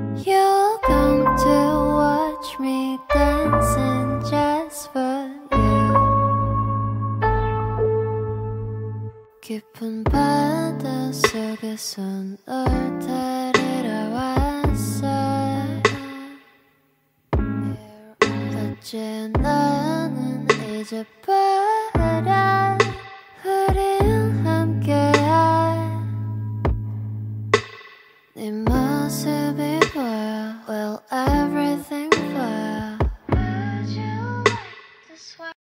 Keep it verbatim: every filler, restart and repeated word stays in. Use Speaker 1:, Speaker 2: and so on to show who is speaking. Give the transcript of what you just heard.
Speaker 1: You'll come to watch me dancing just for you. 깊은 바다 속에서 널 데리러 왔어. 어째 너는 잊어버려 우리